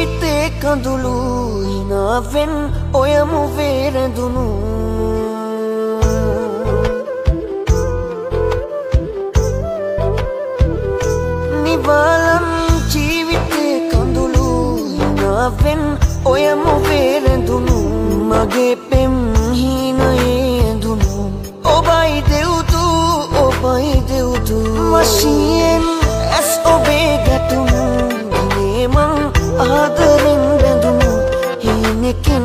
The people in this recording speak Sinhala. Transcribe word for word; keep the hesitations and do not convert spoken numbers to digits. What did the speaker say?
ජීවිතේ කඳුළු හිනාවෙන් ඔයමු වේරඳුණු නිවාලම් ජීවිතේ කඳුළු හිනාවෙන් ඔයමු වේරඳුණු මගේ පෙම් හීනයේ ඇඳුණු ඔබයි දෙව්දු ඔබයි දෙව්දු වශයෙන් ඇස් ඔබේ ගැටුණු දිනේ මං ආදරෙන් බැඳුණු හීනෙකින්